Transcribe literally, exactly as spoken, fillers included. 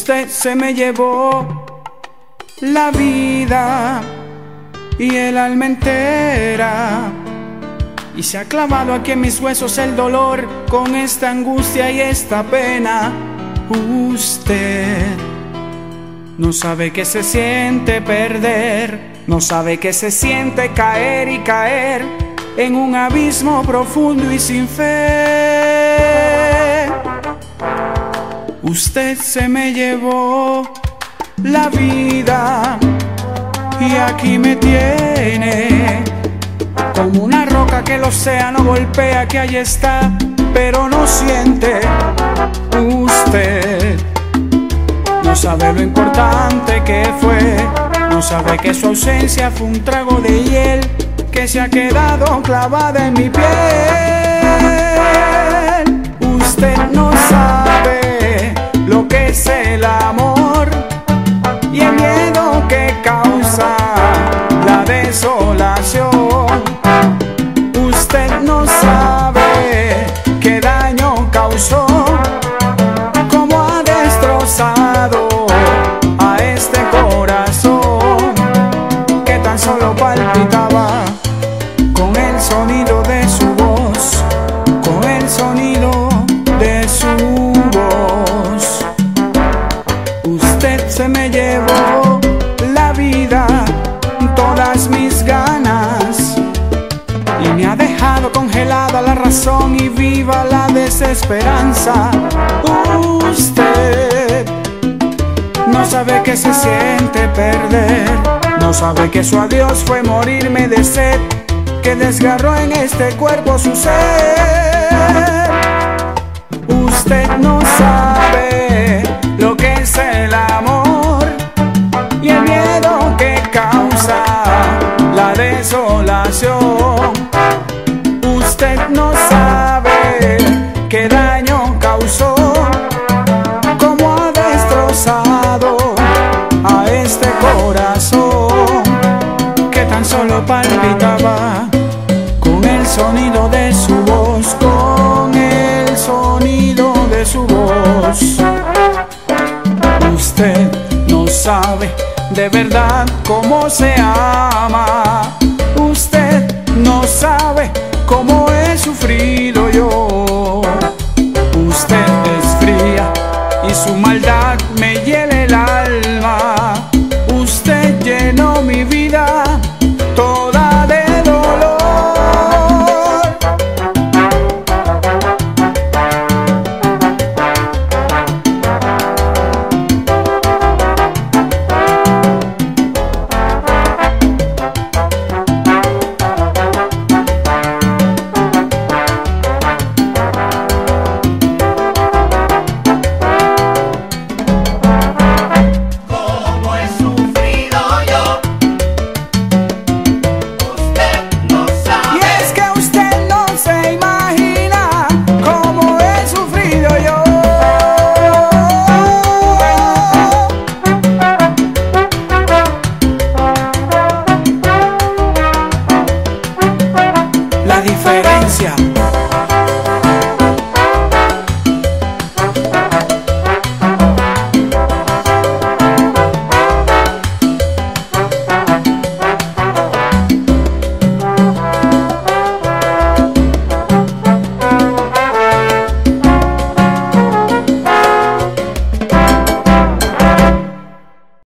Usted se me llevó la vida y el alma entera, y se ha clavado aquí en mis huesos el dolor con esta angustia y esta pena. Usted no sabe que se siente perder, no sabe que se siente caer y caer en un abismo profundo y sin fe. Usted se me llevó la vida y aquí me tiene como una roca que el océano golpea, que allí está pero no siente. Usted no sabe lo importante que fue, no sabe que su ausencia fue un trago de hiel que se ha quedado clavada en mi piel. Usted no sabe lo que es el amor y el miedo que causa la desolación. Usted no sabe qué daño causó, cómo ha destrozado a este corazón que tan solo palpitaba con el sonido de su voz, con el sonido de su voz. Usted se me llevó la vida, todas mis ganas, y me ha dejado congelada la razón y viva la desesperanza. Usted no sabe que se siente perder, no sabe que su adiós fue morirme de sed, que desgarró en este cuerpo su ser. Usted no sabe lo que es el amor y el miedo que causa la desolación. Usted no sabe qué daño causó, cómo ha destrozado a este corazón que tan solo palpitaba con el sonido de su voz, con el sonido de su voz. Usted no sabe de verdad cómo se ama, usted no sabe cómo he sufrido yo. Usted es fría y su maldad